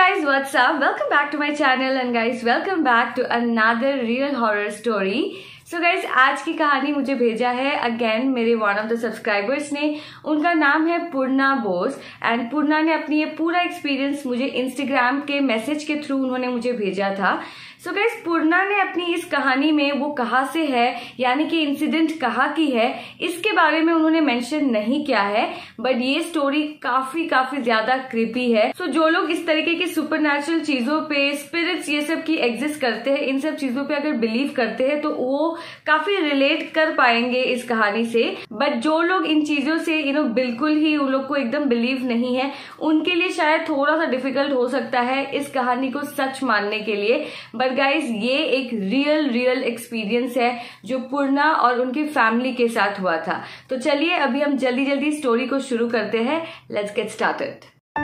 guys, what's up? Welcome back to my channel and guys, welcome back to another real horror story. So guys, आज की कहानी मुझे भेजा है again मेरे वन ऑफ द सब्सक्राइबर्स ने. उनका नाम है पूर्णा बोस एंड पूर्णा ने अपनी ये पूरा एक्सपीरियंस मुझे इंस्टाग्राम के मैसेज के थ्रू उन्होंने मुझे भेजा था. सो गाइस, पूर्णा ने अपनी इस कहानी में वो कहाँ से है यानी कि इंसिडेंट कहाँ की है इसके बारे में उन्होंने मेंशन नहीं किया है, बट ये स्टोरी काफी ज्यादा क्रीपी है. सो जो लोग इस तरीके की सुपरनैचुरल चीजों पे, स्पिरिट्स ये सब की एग्जिस्ट करते हैं, इन सब चीजों पे अगर बिलीव करते हैं तो वो काफी रिलेट कर पाएंगे इस कहानी से. बट जो लोग इन चीजों से बिल्कुल ही उन लोग को एकदम बिलीव नहीं है, उनके लिए शायद थोड़ा सा डिफिकल्ट हो सकता है इस कहानी को सच मानने के लिए. बट गाइज, ये एक रियल एक्सपीरियंस है जो पूर्णा और उनकी फैमिली के साथ हुआ था. तो चलिए अभी हम जल्दी स्टोरी को शुरू करते हैं. Let's get started.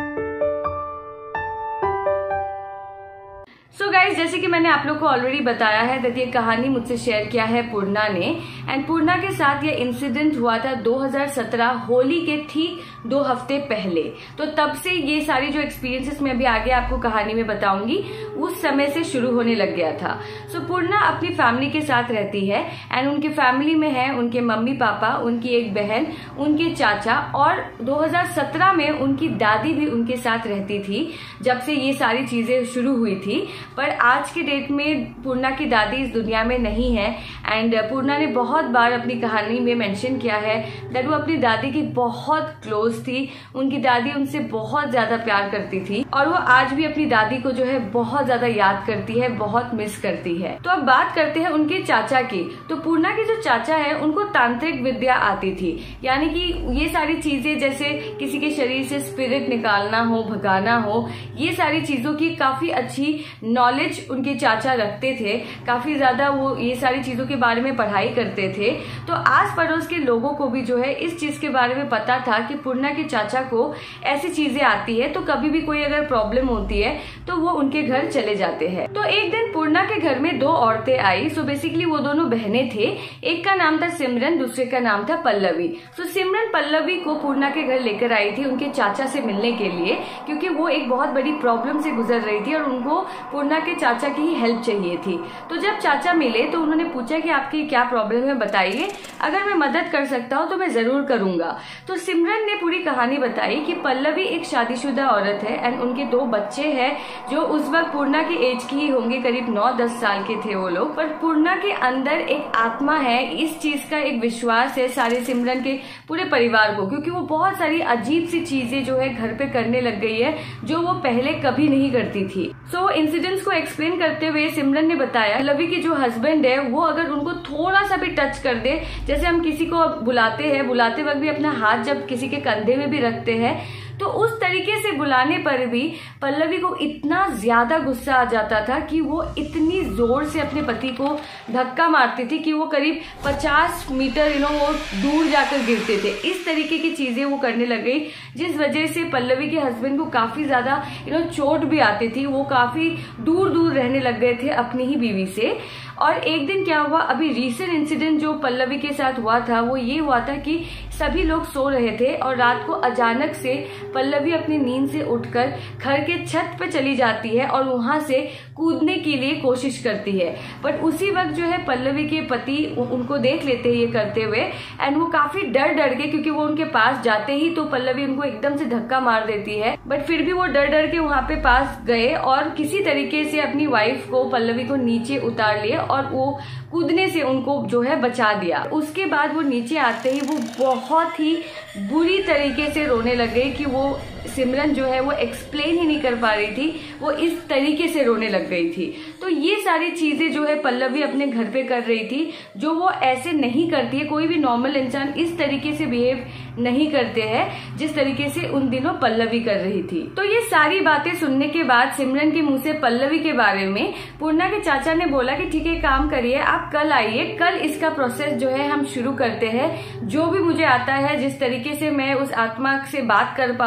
So guys, जैसे कि मैंने आप लोग को ऑलरेडी बताया है दैट ये कहानी मुझसे शेयर किया है पूर्णा ने. एंड पूर्णा के साथ ये इंसिडेंट हुआ था 2017 होली के ठीक 2 हफ्ते पहले. तो तब से ये सारी जो एक्सपीरियंसेस मैं अभी आगे आपको कहानी में बताऊंगी उस समय से शुरू होने लग गया था. सो पूर्णा अपनी फैमिली के साथ रहती है एंड उनके फैमिली में है उनके मम्मी पापा, उनकी एक बहन, उनके चाचा और 2017 में उनकी दादी भी उनके साथ रहती थी जब से ये सारी चीजें शुरू हुई थी. पर आज के डेट में पूर्णा की दादी इस दुनिया में नहीं है. एंड पूर्णा ने बहुत बार अपनी कहानी में मेंशन किया है दैट वो अपनी दादी की बहुत क्लोज थी. उनकी दादी उनसे बहुत ज्यादा प्यार करती थी और वो आज भी अपनी दादी को जो है बहुत ज्यादा याद करती है, बहुत मिस करती है. तो अब बात करते हैं उनके चाचा की. तो पूर्णा के जो चाचा है उनको तांत्रिक विद्या आती थी, यानी कि ये सारी चीजें जैसे किसी के शरीर से स्पिरिट निकालना हो, भगाना हो, ये सारी चीजों की काफी अच्छी नॉलेज उनके चाचा रखते थे. काफी ज्यादा वो ये सारी चीजों के बारे में पढ़ाई करते थे. तो आस पड़ोस के लोगों को भी जो है इस चीज के बारे में पता था कि पूर्णा के चाचा को ऐसी चीजें आती है, तो कभी भी कोई अगर प्रॉब्लम होती है तो वो उनके घर चले जाते हैं. तो एक दिन पूर्णा के घर में 2 औरतें आई. सो बेसिकली वो दोनों बहनें थे. एक का नाम था सिमरन, दूसरे का नाम था पल्लवी. सो सिमरन पल्लवी को पूर्णा के घर लेकर आई थी उनके चाचा से मिलने के लिए, क्योंकि वो एक बहुत बड़ी प्रॉब्लम से गुजर रही थी और उनको पूर्णा के चाचा की ही हेल्प चाहिए थी. तो जब चाचा मिले तो उन्होंने पूछा कि आपकी क्या प्रॉब्लम है, बताइए, अगर मैं मदद कर सकता हूँ तो मैं जरूर करूंगा. तो सिमरन ने पूरी कहानी बताई कि पल्लवी एक शादीशुदा औरत है एंड उनके 2 बच्चे हैं जो उस वक्त पूर्णा की एज की ही होंगे, करीब 9-10 साल के थे वो लोग. पर पूर्णा के अंदर एक आत्मा है, इस चीज का एक विश्वास है सारे सिमरन के पूरे परिवार को, क्योंकि वो बहुत सारी अजीब सी चीजें जो है घर पे करने लग गई है जो वो पहले कभी नहीं करती थी. सो इंसिडेंट्स को एक्सप्लेन करते हुए सिमरन ने बताया पल्लवी की जो हस्बैंड है वो अगर उनको थोड़ा सा भी टच कर दे, जैसे हम किसी को बुलाते वक्त भी अपना हाथ जब किसी के कंधे में भी रखते हैं, तो उस तरीके से बुलाने पर भी पल्लवी को इतना ज्यादा गुस्सा आ जाता था कि वो इतनी जोर से अपने पति को धक्का मारती थी कि वो करीब 50 मीटर वो दूर जाकर गिरते थे. इस तरीके की चीजें वो करने लग गई, जिस वजह से पल्लवी के हस्बैंड को काफी ज्यादा चोट भी आती थी. वो काफी दूर रहने लग गए थे अपनी ही बीवी से. और एक दिन क्या हुआ, अभी रीसेंट इंसिडेंट जो पल्लवी के साथ हुआ था वो ये हुआ था कि सभी लोग सो रहे थे और रात को अचानक से पल्लवी अपनी नींद से उठकर घर के छत पे चली जाती है और वहां से कूदने के लिए कोशिश करती है. बट उसी वक्त जो है पल्लवी के पति उनको देख लेते हैं ये करते हुए एंड वो काफी डर गए, क्योंकि वो उनके पास जाते ही तो पल्लवी उनको एकदम से धक्का मार देती है. बट फिर भी वो डर के वहां पे पास गए और किसी तरीके से अपनी वाइफ को, पल्लवी को नीचे उतार लिए और वो कूदने से उनको जो है बचा दिया. उसके बाद वो नीचे आते ही वो बहुत ही बुरी तरीके से रोने लग गई कि वो सिमरन जो है वो एक्सप्लेन ही नहीं कर पा रही थी, वो इस तरीके से रोने लग गई थी. तो ये सारी चीजें जो है पल्लवी अपने घर पे कर रही थी, जो वो ऐसे नहीं करती है. कोई भी नॉर्मल इंसान इस तरीके से बिहेव नहीं करते हैं जिस तरीके से उन दिनों पल्लवी कर रही थी. तो ये सारी बातें सुनने के बाद सिमरन के मुंह से पल्लवी के बारे में पूर्णा के चाचा ने बोला कि ठीक है, काम करिए, आप कल आइए, कल इसका प्रोसेस जो है हम शुरू करते हैं. जो भी मुझे आता है, जिस तरीके से मैं उस आत्मा से बात कर पाऊँ, वो सारी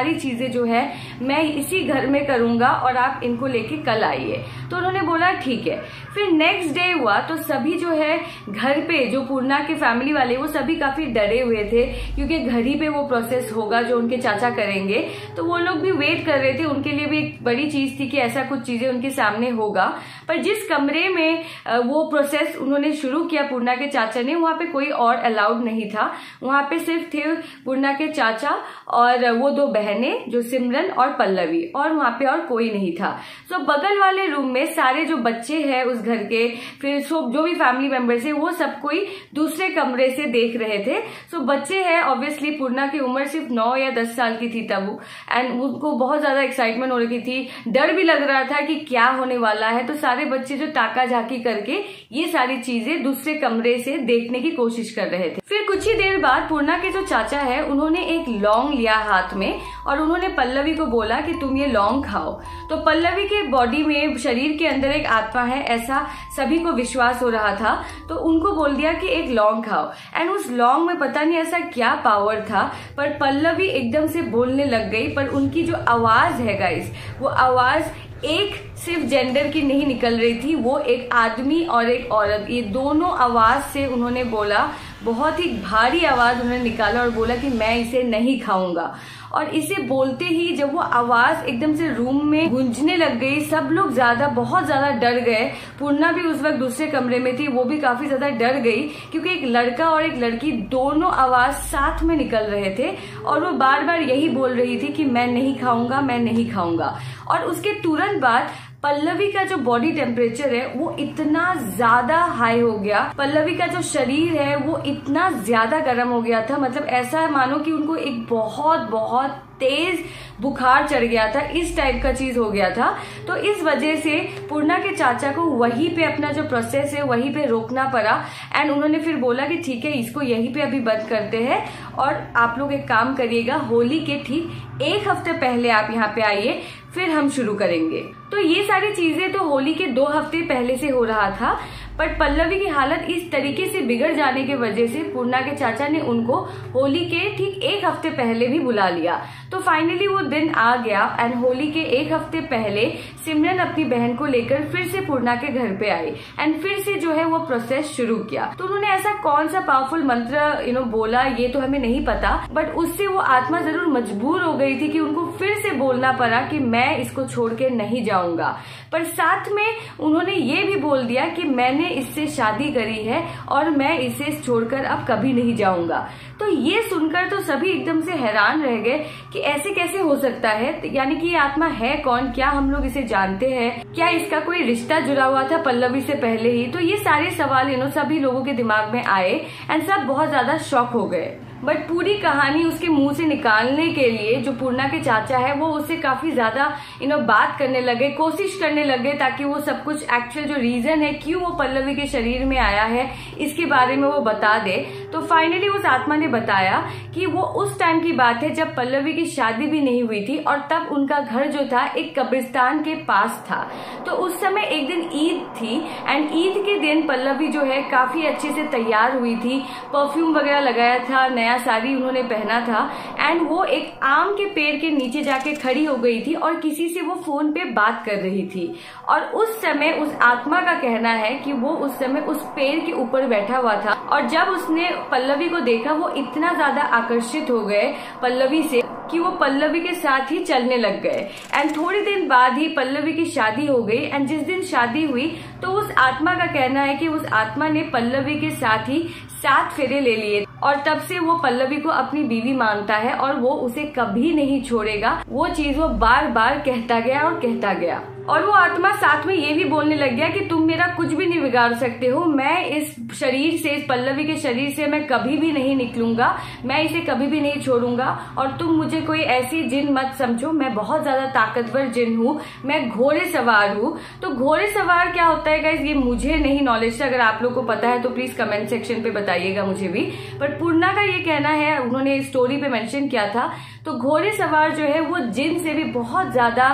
सारी चीजें जो है मैं इसी घर में करूंगा और आप इनको लेके कल आइए। तो उन्होंने बोला ठीक है। फिर नेक्स्ट डे हुआ तो सभी जो है घर पे, जो पूर्णा के फैमिली वाले, वो सभी काफी डरे हुए थे क्योंकि घर ही पे वो प्रोसेस होगा जो उनके चाचा करेंगे। तो वो लोग भी वेट कर रहे थे, उनके लिए भी एक बड़ी चीज थी कि ऐसा कुछ चीजें उनके सामने होगा। पर जिस कमरे में वो प्रोसेस उन्होंने शुरू किया पूर्णा के चाचा ने, वहां पे कोई और अलाउड नहीं था। वहां पे सिर्फ थे पूर्णा के चाचा और वो दो बहनें जो सिमरन और पल्लवी, और वहां पे और कोई नहीं था। तो बगल वाले रूम में सारे जो बच्चे हैं उस घर के, फिर जो भी फैमिली मेंबर्स है, वो सब कोई दूसरे कमरे से देख रहे थे। सो बच्चे हैं, ऑब्वियसली पूर्णा की उम्र सिर्फ 9 या 10 साल की थी तब, एंड उनको बहुत ज्यादा एक्साइटमेंट हो रही थी, डर भी लग रहा था कि क्या होने वाला है। तो सारे बच्चे जो ताका झाकी करके ये सारी चीजें दूसरे कमरे से देखने की कोशिश कर रहे थे। फिर कुछ ही देर बाद पूर्णा के जो चाचा है उन्होंने एक लौंग लिया हाथ में और उन्होंने पल्लवी को बोला कि तुम ये लौंग खाओ। तो पल्लवी के बॉडी में, शरीर के अंदर एक आत्मा है, ऐसा सभी को विश्वास हो रहा था। तो उनको बोल दिया कि एक लौंग खाओ, एंड उस लौंग में पता नहीं ऐसा क्या पावर था, पर पल्लवी एकदम से बोलने लग गई। पर उनकी जो आवाज है गाइस, वो आवाज एक सिर्फ जेंडर की नहीं निकल रही थी, वो एक आदमी और एक औरत, ये दोनों आवाज से उन्होंने बोला, बहुत ही भारी आवाज उन्होंने निकाला और बोला कि मैं इसे नहीं खाऊंगा। और इसे बोलते ही जब वो आवाज एकदम से रूम में गूंजने लग गई, सब लोग बहुत ज्यादा डर गए। पूर्णा भी उस वक्त दूसरे कमरे में थी, वो भी काफी ज्यादा डर गई क्योंकि एक लड़का और एक लड़की दोनों आवाज साथ में निकल रहे थे और वो बार बार यही बोल रही थी कि मैं नहीं खाऊंगा, मैं नहीं खाऊंगा। और उसके तुरंत बाद पल्लवी का जो बॉडी टेम्परेचर है वो इतना ज्यादा हाई हो गया, पल्लवी का जो शरीर है वो इतना ज्यादा गर्म हो गया था, मतलब ऐसा मानो कि उनको एक बहुत तेज बुखार चढ़ गया था, इस टाइप का चीज हो गया था। तो इस वजह से पूर्णा के चाचा को वहीं पे अपना जो प्रोसेस है वहीं पे रोकना पड़ा, एंड उन्होंने फिर बोला कि ठीक है, इसको यहीं पे अभी बंद करते हैं और आप लोग एक काम करिएगा, होली के ठीक 1 हफ्ते पहले आप यहाँ पे आइए, फिर हम शुरू करेंगे। तो ये सारी चीजें तो होली के 2 हफ्ते पहले से हो रहा था, बट पल्लवी की हालत इस तरीके से बिगड़ जाने की वजह से पूर्णा के चाचा ने उनको होली के ठीक 1 हफ्ते पहले भी बुला लिया। तो फाइनली वो दिन आ गया एंड होली के 1 हफ्ते पहले सिमरन अपनी बहन को लेकर फिर से पूर्णा के घर पे आई एंड फिर से जो है वो प्रोसेस शुरू किया। तो उन्होंने ऐसा कौन सा पावरफुल मंत्र बोला ये तो हमें नहीं पता, बट उससे वो आत्मा जरूर मजबूर हो गई थी कि उनको फिर से बोलना पड़ा कि मैं इसको छोड़ के नहीं जाऊंगा। पर साथ में उन्होंने ये भी बोल दिया कि मैंने इससे शादी करी है और मैं इसे छोड़कर अब कभी नहीं जाऊंगा। तो ये सुनकर तो सभी एकदम से हैरान रह गए कि ऐसे कैसे हो सकता है, यानी कि ये आत्मा है कौन, क्या हम लोग इसे जानते हैं, क्या इसका कोई रिश्ता जुड़ा हुआ था पल्लवी से पहले ही। तो ये सारे सवाल सभी लोगों के दिमाग में आए एंड सब बहुत ज्यादा शॉक हो गए। बट पूरी कहानी उसके मुंह से निकालने के लिए जो पूर्णा के चाचा है वो उससे काफी ज्यादा बात करने लगे, कोशिश करने लगे ताकि वो सब कुछ एक्चुअल जो रीजन है क्यों वो पल्लवी के शरीर में आया है इसके बारे में वो बता दे। तो फाइनली उस आत्मा ने बताया कि वो उस टाइम की बात है जब पल्लवी की शादी भी नहीं हुई थी और तब उनका घर जो था एक कब्रिस्तान के पास था। तो उस समय एक दिन ईद थी एंड ईद के दिन पल्लवी जो है काफी अच्छे से तैयार हुई थी, परफ्यूम वगैरह लगाया था, नया साड़ी उन्होंने पहना था एंड वो एक आम के पेड़ के नीचे जाके खड़ी हो गई थी और किसी से वो फोन पे बात कर रही थी। और उस समय उस आत्मा का कहना है कि वो उस समय उस पेड़ के ऊपर बैठा हुआ था और जब उसने पल्लवी को देखा वो इतना ज्यादा आकर्षित हो गए पल्लवी से कि वो पल्लवी के साथ ही चलने लग गए। एंड थोड़ी दिन बाद ही पल्लवी की शादी हो गई एंड जिस दिन शादी हुई तो उस आत्मा का कहना है कि उस आत्मा ने पल्लवी के साथ ही 7 फेरे ले लिए और तब से वो पल्लवी को अपनी बीवी मानता है और वो उसे कभी नहीं छोड़ेगा। वो चीज वो बार बार कहता गया और कहता गया और वो आत्मा साथ में ये भी बोलने लग गया कि तुम मेरा कुछ भी नहीं बिगाड़ सकते हो, मैं इस शरीर से, इस पल्लवी के शरीर से मैं कभी भी नहीं निकलूंगा, मैं इसे कभी भी नहीं छोड़ूंगा और तुम मुझे कोई ऐसी जिन मत समझो, मैं बहुत ज्यादा ताकतवर जिन हूँ, मैं घोड़े सवार हूँ। तो घोड़े सवार क्या होता है गाइस, ये मुझे नहीं नॉलेज था, अगर आप लोग को पता है तो प्लीज कमेंट सेक्शन पे बताइएगा मुझे भी। बट पूर्णा का ये कहना है, उन्होंने स्टोरी पे मेंशन किया था, तो घोड़े सवार जो है वो जिन से भी बहुत ज्यादा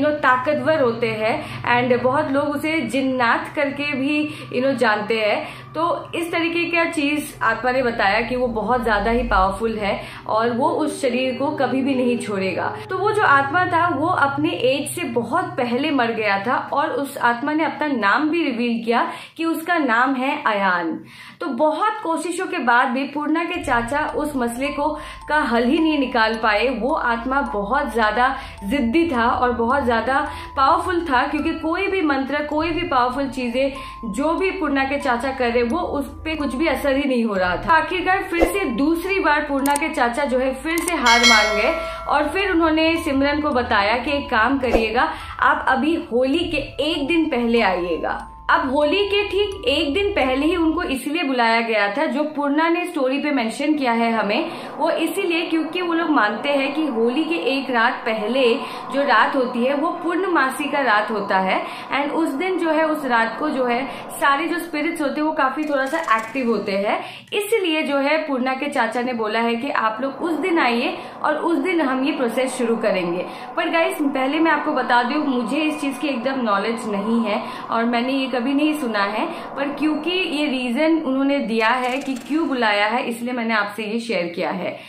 ताकतवर होते हैं एंड बहुत लोग उसे जिन्नात करके भी जानते हैं। तो इस तरीके का चीज आत्मा ने बताया कि वो बहुत ज्यादा ही पावरफुल है और वो उस शरीर को कभी भी नहीं छोड़ेगा। तो वो जो आत्मा था वो अपने एज से बहुत पहले मर गया था और उस आत्मा ने अपना नाम भी रिवील किया कि उसका नाम है अयान। तो बहुत कोशिशों के बाद भी पूर्णा के चाचा उस मसले को का हल ही नहीं निकाल पाए। वो आत्मा बहुत ज्यादा जिद्दी था और बहुत ज्यादा पावरफुल था, क्योंकि कोई भी मंत्र, कोई भी पावरफुल चीजें जो भी पूर्णा के चाचा कर रहे वो उस पे कुछ भी असर ही नहीं हो रहा था। आखिरकार फिर से दूसरी बार पूर्णा के चाचा जो है फिर से हार मान गए और फिर उन्होंने सिमरन को बताया कि एक काम करिएगा, आप अभी होली के एक दिन पहले आइएगा। अब होली के ठीक एक दिन पहले ही उनको इसलिए बुलाया गया था, जो पूर्णा ने स्टोरी पे मेंशन किया है हमें, वो इसीलिए क्योंकि वो लोग मानते हैं कि होली के एक रात पहले जो रात होती है वो पूर्णमासी का रात होता है। एंड उस दिन जो है, उस रात को जो है सारे जो स्पिरिट्स होते हैं वो काफी थोड़ा सा एक्टिव होते हैं। इसलिए जो है पूर्णा के चाचा ने बोला है कि आप लोग उस दिन आइए और उस दिन हम ये प्रोसेस शुरू करेंगे। पर गाइस, पहले मैं आपको बता दूं, मुझे इस चीज की एकदम नॉलेज नहीं है और मैंने ये कभी नहीं सुना है, पर क्योंकि ये रीजन उन्होंने दिया है कि क्यों बुलाया है, इसलिए मैंने आपसे ये शेयर किया है।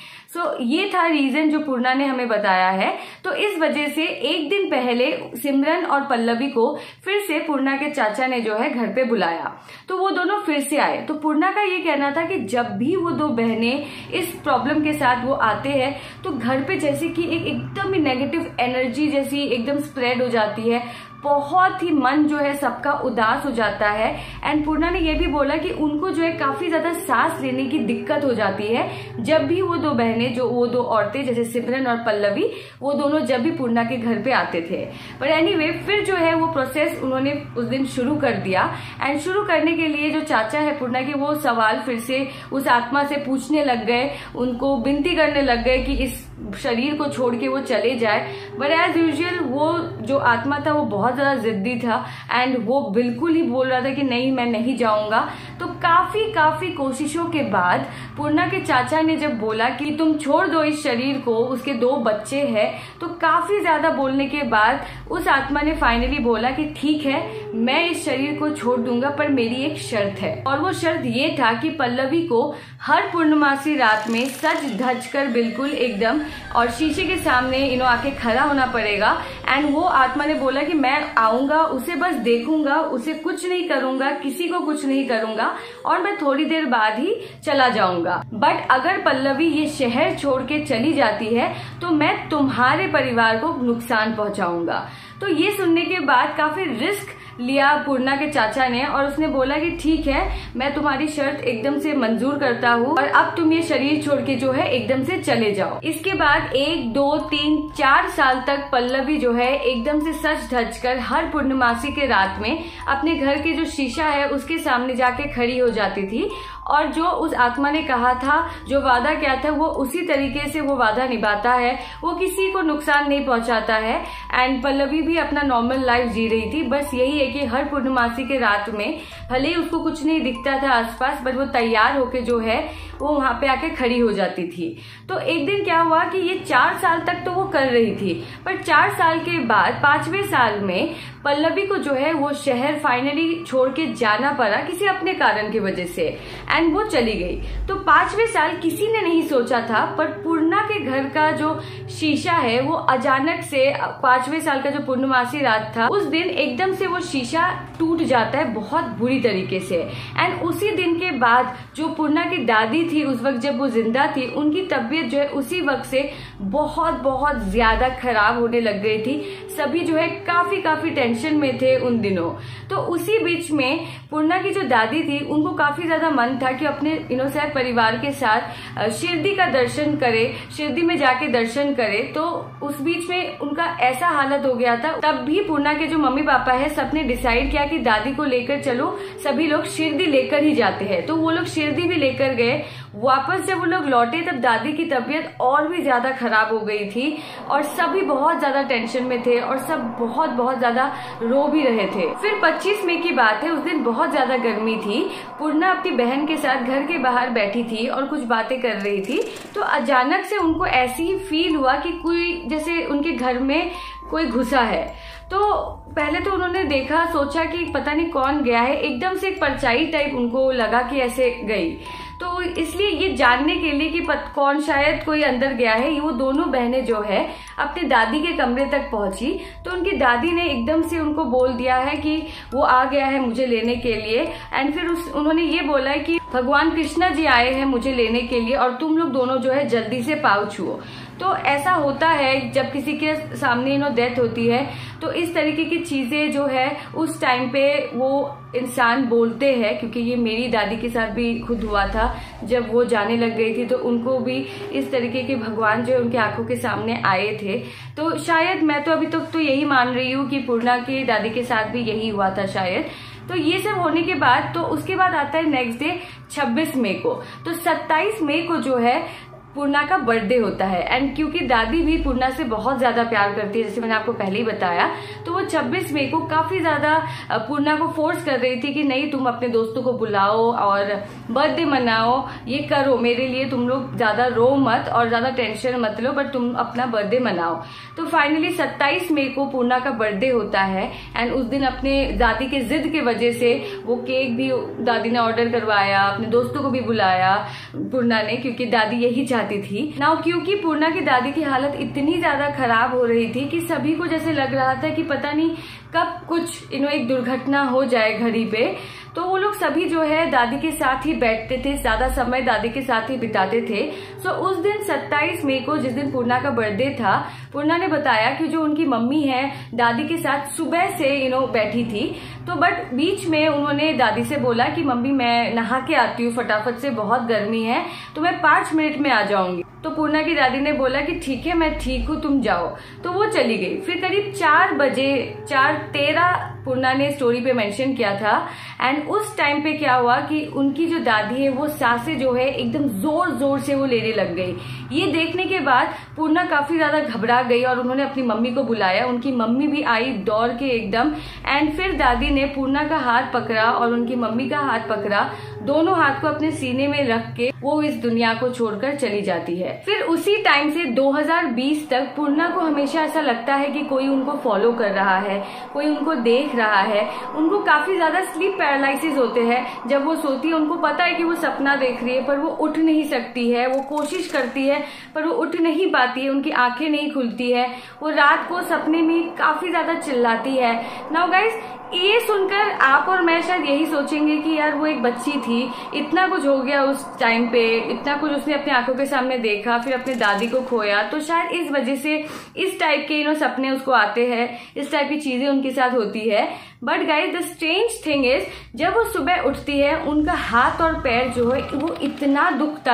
ये था रीजन जो पूर्णा ने हमें बताया है। तो इस वजह से एक दिन पहले सिमरन और पल्लवी को फिर से पूर्णा के चाचा ने जो है घर पे बुलाया, तो वो दोनों फिर से आए। तो पूर्णा का ये कहना था कि जब भी वो दो बहनें इस प्रॉब्लम के साथ वो आते हैं तो घर पे जैसे कि एकदम ही नेगेटिव एनर्जी जैसी एकदम स्प्रेड हो जाती है, बहुत ही मन जो है सबका उदास हो जाता है। एंड पूर्णा ने यह भी बोला कि उनको जो है काफी ज्यादा सांस लेने की दिक्कत हो जाती है जब भी वो दो बहनें, जो वो दो औरतें जैसे सिमरन और पल्लवी, वो दोनों जब भी पूर्णा के घर पे आते थे। पर एनीवे फिर जो है वो प्रोसेस उन्होंने उस दिन शुरू कर दिया। एंड शुरू करने के लिए जो चाचा है पूर्णा के, वो सवाल फिर से उस आत्मा से पूछने लग गए, उनको विनती करने लग गए कि इस शरीर को छोड़ के वो चले जाए। बट एज यूजुअल वो जो आत्मा था वो बहुत ज्यादा जिद्दी था एंड वो बिल्कुल ही बोल रहा था कि नहीं, मैं नहीं जाऊंगा। तो काफी कोशिशों के बाद पूर्णा के चाचा ने जब बोला कि तुम छोड़ दो इस शरीर को, उसके 2 बच्चे हैं, तो काफी ज्यादा बोलने के बाद उस आत्मा ने फाइनली बोला कि ठीक है, मैं इस शरीर को छोड़ दूंगा, पर मेरी एक शर्त है। और वो शर्त ये था कि पल्लवी को हर पूर्णमासी रात में सज धज कर बिल्कुल एकदम और शीशे के सामने आके खड़ा होना पड़ेगा। एंड वो आत्मा ने बोला कि मैं आऊंगा, उसे बस देखूंगा, उसे कुछ नहीं करूंगा, किसी को कुछ नहीं करूंगा और मैं थोड़ी देर बाद ही चला जाऊंगा। बट अगर पल्लवी ये शहर छोड़ के चली जाती है तो मैं तुम्हारे परिवार को नुकसान पहुंचाऊंगा। तो ये सुनने के बाद काफी रिस्क लिया पूर्णा के चाचा ने और उसने बोला कि ठीक है, मैं तुम्हारी शर्त एकदम से मंजूर करता हूँ और अब तुम ये शरीर छोड़ के जो है एकदम से चले जाओ। इसके बाद 1, 2, 3, 4 साल तक पल्लवी जो है एकदम से सच धज कर हर पूर्णमासी के रात में अपने घर के जो शीशा है उसके सामने जाके खड़ी हो जाती थी और जो उस आत्मा ने कहा था, जो वादा किया था, वो उसी तरीके से वो वादा निभाता है। वो किसी को नुकसान नहीं पहुंचाता है एंड पल्लवी भी अपना नॉर्मल लाइफ जी रही थी। बस यही है कि हर पूर्णमासी के रात में भले ही उसको कुछ नहीं दिखता था आसपास, बट वो तैयार होके जो है वो वहां पे आके खड़ी हो जाती थी। तो एक दिन क्या हुआ कि ये 4 साल तक तो वो कर रही थी, पर 4 साल के बाद 5वें साल में पल्लवी को जो है वो शहर फाइनली छोड़ के जाना पड़ा किसी अपने कारण की वजह से एंड वो चली गई। तो 5वें साल किसी ने नहीं सोचा था, पर पूर्णा के घर का जो शीशा है वो अचानक से 5वें साल का जो पूर्णमासी रात था उस दिन एकदम से वो शीशा टूट जाता है बहुत बुरी तरीके से। एंड उसी दिन के बाद जो पूर्णा की दादी थी उस वक्त जब वो जिंदा थी, उनकी तबीयत जो है उसी वक्त से बहुत ज्यादा खराब होने लग गई थी। सभी जो है काफी टेंशन में थे उन दिनों। तो उसी बीच में पूर्णा की जो दादी थी उनको काफी ज्यादा मन था कि अपने शायद परिवार के साथ शिरडी का दर्शन करे, शिरडी में जाके दर्शन करे। तो उस बीच में उनका ऐसा हालत हो गया था, तब भी पूर्णा के जो मम्मी पापा है सबने डिसाइड किया कि दादी को लेकर चलो, सभी लोग शिरडी लेकर ही जाते हैं। तो वो लोग शिरडी भी लेकर गए। वापस जब वो लोग लौटे तब दादी की तबीयत और भी ज्यादा खराब हो गई थी और सभी बहुत ज्यादा टेंशन में थे और सब बहुत ज्यादा रो भी रहे थे। फिर 25 मई की बात है, उस दिन बहुत ज्यादा गर्मी थी। पूर्णा अपनी बहन के साथ घर के बाहर बैठी थी और कुछ बातें कर रही थी। तो अचानक से उनको ऐसी ही फील हुआ कि कोई जैसे उनके घर में कोई घुसा है। तो पहले तो उन्होंने देखा, सोचा कि पता नहीं कौन गया है, एकदम से एक परछाई टाइप उनको लगा कि ऐसे गई। तो इसलिए ये जानने के लिए कि कौन शायद कोई अंदर गया है, वो दोनों बहनें जो है अपने दादी के कमरे तक पहुंची। तो उनकी दादी ने एकदम से उनको बोल दिया है कि वो आ गया है मुझे लेने के लिए। एंड फिर उन्होंने ये बोला है कि भगवान कृष्णा जी आए हैं मुझे लेने के लिए और तुम लोग दोनों जो है जल्दी से पाँव छुओ। तो ऐसा होता है जब किसी के सामने डेथ होती है, तो इस तरीके की चीजें जो है उस टाइम पे वो इंसान बोलते हैं। क्योंकि ये मेरी दादी के साथ भी खुद हुआ था, जब वो जाने लग गई थी तो उनको भी इस तरीके के भगवान जो है उनकी आंखों के सामने आए थे। तो शायद मैं तो अभी तक तो यही मान रही हूँ कि पूर्णा की दादी के साथ भी यही हुआ था शायद। तो ये सब होने के बाद तो उसके बाद आता है नेक्स्ट डे 26 मई को। तो 27 मई को जो है पूर्णा का बर्थडे होता है। एंड क्योंकि दादी भी पूर्णा से बहुत ज्यादा प्यार करती है, जैसे मैंने आपको पहले ही बताया, तो वो 26 मई को काफी ज्यादा पूर्णा को फोर्स कर रही थी कि नहीं तुम अपने दोस्तों को बुलाओ और बर्थडे मनाओ, ये करो मेरे लिए, तुम लोग ज्यादा रो मत और ज्यादा टेंशन मत लो, बट तुम अपना बर्थडे मनाओ। तो फाइनली 27 मई को पूर्णा का बर्थडे होता है। एंड उस दिन अपने दादी के जिद की वजह से वो केक भी दादी ने ऑर्डर करवाया, अपने दोस्तों को भी बुलाया पूर्णा ने, क्योंकि दादी यही चाहती थी ना। क्योंकि पूर्णा की दादी की हालत इतनी ज्यादा खराब हो रही थी कि सभी को जैसे लग रहा था कि पता नहीं कब कुछ एक दुर्घटना हो जाए घड़ी पे। तो वो लोग सभी जो है दादी के साथ ही बैठते थे, ज्यादा समय दादी के साथ ही बिताते थे। सो उस दिन 27 मई को, जिस दिन पूर्णा का बर्थडे था, पूर्णा ने बताया कि जो उनकी मम्मी है दादी के साथ सुबह से बैठी थी। तो बट बीच में उन्होंने दादी से बोला कि मम्मी मैं नहा के आती हूँ फटाफट से, बहुत गर्मी है, तो मैं 5 मिनट में आ जाऊंगी। तो पूर्णा की दादी ने बोला कि ठीक है मैं ठीक हूँ तुम जाओ। तो वो चली गई। फिर करीब 4 बजे 4:13 पूर्णा ने स्टोरी पे मेंशन किया था। एंड उस टाइम पे क्या हुआ कि उनकी जो दादी है वो सांसें जो है एकदम जोर जोर से वो लेने लग गई। ये देखने के बाद पूर्णा काफी ज्यादा घबरा गई और उन्होंने अपनी मम्मी को बुलाया। उनकी मम्मी भी आई दौड़ के एकदम। एंड फिर दादी ने पूर्णा का हाथ पकड़ा और उनकी मम्मी का हाथ पकड़ा, दोनों हाथ को अपने सीने में रख के वो इस दुनिया को छोड़कर चली जाती है। फिर उसी टाइम से 2020 तक पूर्णा को हमेशा ऐसा लगता है कि कोई उनको फॉलो कर रहा है, कोई उनको देख रहा है। उनको काफी ज्यादा स्लीप पैरालिसिस होते हैं। जब वो सोती है उनको पता है कि वो सपना देख रही है, पर वो उठ नहीं सकती है। वो कोशिश करती है पर वो उठ नहीं पाती है, उनकी आंखें नहीं खुलती है। वो रात को सपने में काफी ज्यादा चिल्लाती है। नाउ गाइस, ये सुनकर आप और मैं शायद यही सोचेंगे कि यार वो एक बच्ची थी, इतना कुछ हो गया उस टाइम पे, इतना कुछ उसने अपनी आंखों के सामने देखा, फिर अपने दादी को खोया, तो शायद इस वजह से इस टाइप के सपने उसको आते हैं, इस टाइप की चीजें उनके साथ होती है। But guys the strange thing is, जब वो सुबह उठती है उनका हाथ और पैर जो है वो इतना दुखता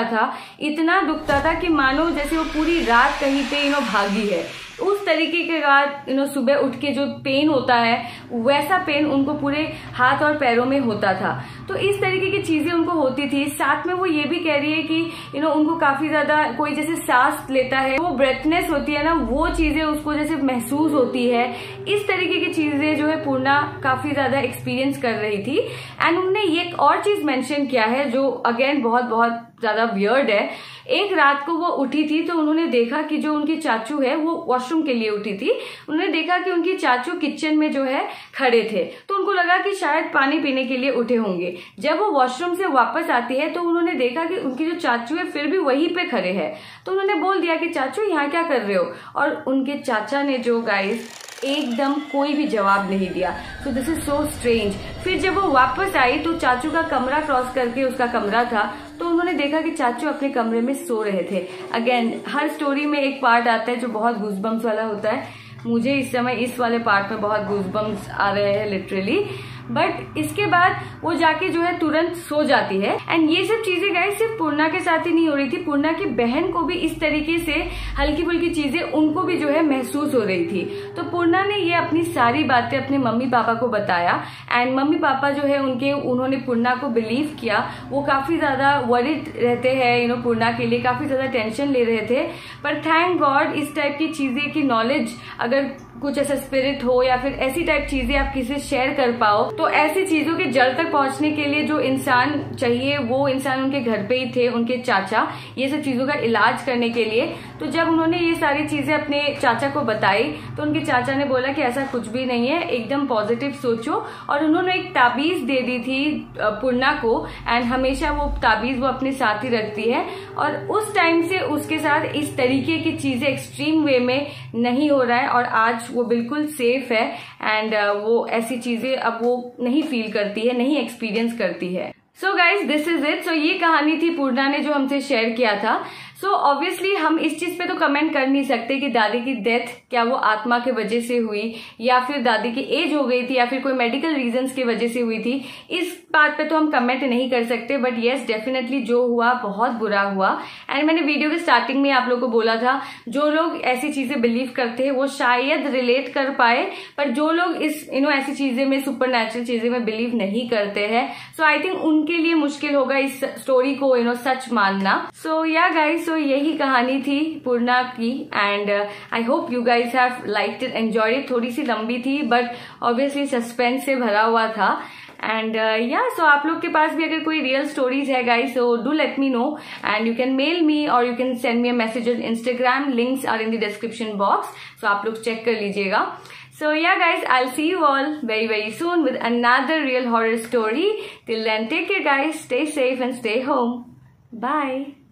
था कि मानो जैसे वो पूरी रात कहीं पे भागी है। उस तरीके के बाद सुबह उठ के जो पेन होता है वैसा पेन उनको पूरे हाथ और पैरों में होता था। तो इस तरीके की चीजें उनको होती थी। साथ में वो ये भी कह रही है कि उनको काफी ज्यादा कोई जैसे सांस लेता है, वो ब्रेथनेस होती है ना, वो चीजें उसको जैसे महसूस होती है। इस तरीके की चीजें जो है पूर्णा काफी ज्यादा एक्सपीरियंस कर रही थी। एंड उन्होंने एक और चीज मेंशन किया है जो अगेन बहुत ज्यादा वियर्ड है। एक रात को वो उठी थी तो उन्होंने देखा कि जो उनकी चाचू है वो वॉशरूम के लिए उठी थी। उन्होंने देखा कि उनकी चाचू किचन में जो है खड़े थे, तो उनको लगा कि शायद पानी पीने के लिए उठे होंगे। जब वो वॉशरूम से वापस आती है तो उन्होंने देखा कि उनकी जो चाचू है फिर भी वहीं पे खड़े हैं। तो उन्होंने बोल दिया कि चाचू यहाँ क्या कर रहे हो, और उनके चाचा ने जो गाइस एकदम कोई भी जवाब नहीं दिया। तो दिस इज सो स्ट्रेंज। फिर जब वो वापस आई तो चाचू का कमरा क्रॉस करके उसका कमरा था, तो उन्होंने देखा कि चाचू अपने कमरे में सो रहे थे। अगेन हर स्टोरी में एक पार्ट आता है जो बहुत गूज़बम्स वाला होता है। मुझे इस समय इस वाले पार्ट में बहुत गूज़बम्स आ रहे हैं लिटरली। बट इसके बाद वो जाके जो है तुरंत सो जाती है। एंड ये सब चीजें गाइस सिर्फ पूर्णा के साथ ही नहीं हो रही थी, पूर्णा की बहन को भी इस तरीके से हल्की फुल्की चीजें उनको भी जो है महसूस हो रही थी। तो पूर्णा ने ये अपनी सारी बातें अपने मम्मी पापा को बताया। एंड मम्मी पापा जो है उन्होंने पूर्णा को बिलीव किया। वो काफी ज्यादा वरिड रहते हैं पूर्णा के लिए, काफी ज्यादा टेंशन ले रहे थे। पर थैंक गॉड इस टाइप की चीजें की नॉलेज अगर कुछ ऐसा स्पिरिट हो या फिर ऐसी टाइप चीजें आप किसी से शेयर कर पाओ, तो ऐसी चीजों की जड़ तक पहुंचने के लिए जो इंसान चाहिए वो इंसान उनके घर पे ही थे, उनके चाचा, ये सब चीजों का इलाज करने के लिए। तो जब उन्होंने ये सारी चीजें अपने चाचा को बताई तो उनके चाचा ने बोला कि ऐसा कुछ भी नहीं है, एकदम पॉजिटिव सोचो। और उन्होंने एक ताबीज दे दी थी पूर्णा को, एंड हमेशा वो ताबीज वो अपने साथ ही रखती है। और उस टाइम से उसके साथ इस तरीके की चीजें एक्सट्रीम वे में नहीं हो रहा है और आज वो बिल्कुल सेफ है एंड वो ऐसी चीजें अब वो नहीं फील करती है, नहीं एक्सपीरियंस करती है। So guys this is it. So ये कहानी थी पूर्णा ने जो हमसे शेयर किया था। सो ऑब्वियसली हम इस चीज पे तो कमेंट कर नहीं सकते कि दादी की डेथ क्या वो आत्मा के वजह से हुई या फिर दादी की एज हो गई थी या फिर कोई मेडिकल रीजंस की वजह से हुई थी। इस बात पे तो हम कमेंट नहीं कर सकते, बट येस डेफिनेटली जो हुआ बहुत बुरा हुआ। एंड मैंने वीडियो के स्टार्टिंग में आप लोगों को बोला था जो लोग ऐसी चीजें बिलीव करते हैं वो शायद रिलेट कर पाए, पर जो लोग इस ऐसी चीजें में, सुपर नेचुरल चीजें में बिलीव नहीं करते हैं, सो आई थिंक उनके लिए मुश्किल होगा इस स्टोरी को सच मानना। सो या गाइस, सो यही कहानी थी पूर्णा की and I hope you guys have liked it, enjoyed it. थोड़ी सी लंबी थी बट ऑब्वियसली सस्पेंस से भरा हुआ था। एंड सो आप लोग के पास भी अगर कोई रियल स्टोरीज है guys, so do let me know and you can mail me और you can send me a message on Instagram. Links are in the description box, so आप लोग चेक कर लीजिएगा। So yeah guys, I'll see you all very soon with another real horror story. Till then, take care guys, stay safe and stay home. Bye.